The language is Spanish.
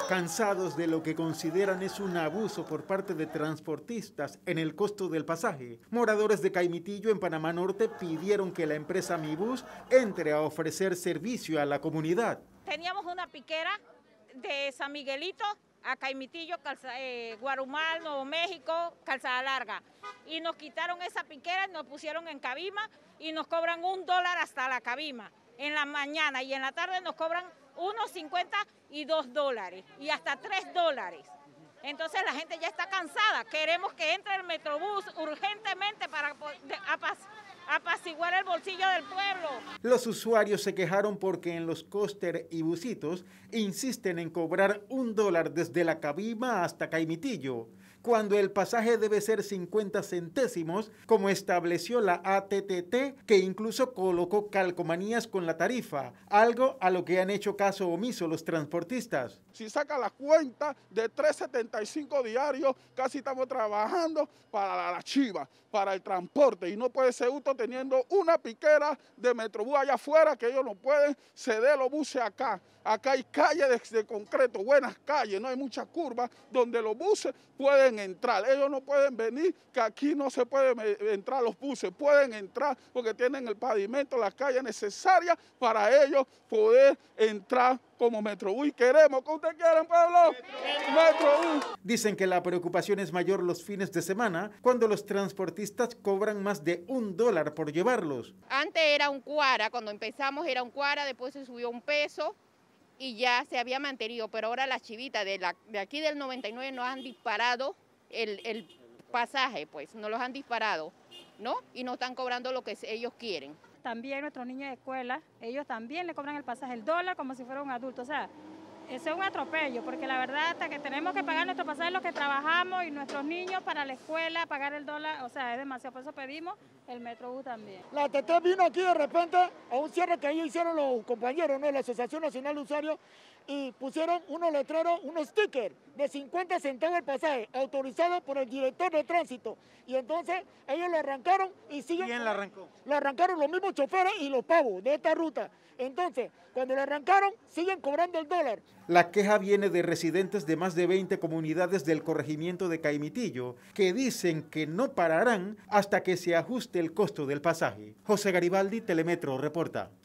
Cansados de lo que consideran es un abuso por parte de transportistas en el costo del pasaje, moradores de Caimitillo en Panamá Norte pidieron que la empresa Mibus entre a ofrecer servicio a la comunidad. Teníamos una piquera de San Miguelito a Caimitillo, Guarumal, Nuevo México, Calzada Larga. Y nos quitaron esa piquera, nos pusieron en Cabima y nos cobran $1 hasta la Cabima. En la mañana y en la tarde nos cobran $1.50 y $2 y hasta $3. Entonces la gente ya está cansada. Queremos que entre el Metrobús urgentemente para apaciguar el bolsillo del pueblo. Los usuarios se quejaron porque en los coaster y busitos insisten en cobrar $1 desde la Cabima hasta Caimitillo, cuando el pasaje debe ser 50 centésimos, como estableció la ATTT, que incluso colocó calcomanías con la tarifa, algo a lo que han hecho caso omiso los transportistas. Si saca la cuenta de 3.75 diarios, casi estamos trabajando para la chiva, para el transporte, y no puede ser justo teniendo una piquera de Metrobús allá afuera que ellos no pueden ceder los buses acá. Acá hay calles de concreto, buenas calles, no hay muchas curvas donde los buses pueden entrar. Ellos no pueden venir, que aquí no se pueden entrar los buses, pueden entrar porque tienen el pavimento, las calles necesarias para ellos poder entrar como Metrobús. Y queremos que ustedes quieran, pueblo, Metrobús. Dicen que la preocupación es mayor los fines de semana, cuando los transportistas cobran más de $1 por llevarlos. Antes era un cuara, cuando empezamos era un cuara, después se subió un peso y ya se había mantenido, pero ahora las chivitas de aquí del 99 nos han disparado el pasaje, pues nos los han disparado, ¿no? Y nos están cobrando lo que ellos quieren. También nuestros niños de escuela, ellos también le cobran el pasaje el $1 como si fuera un adulto. O sea, eso es un atropello, porque la verdad hasta que tenemos que pagar nuestro pasaje, los que trabajamos y nuestros niños para la escuela, pagar el $1, o sea, es demasiado. Por eso pedimos el Metrobús también. La ATT vino aquí de repente a un cierre que ellos hicieron los compañeros, ¿no?, de la Asociación Nacional de Usuarios, y pusieron unos letreros, unos stickers de 50 centavos el pasaje, autorizados por el director de tránsito. Y entonces ellos lo arrancaron y siguen... ¿Quién lo arrancó? Lo arrancaron los mismos choferes y los pavos de esta ruta. Entonces, cuando lo arrancaron, siguen cobrando el $1. La queja viene de residentes de más de 20 comunidades del corregimiento de Caimitillo, que dicen que no pararán hasta que se ajuste el costo del pasaje. José Garibaldi, Telemetro, reporta.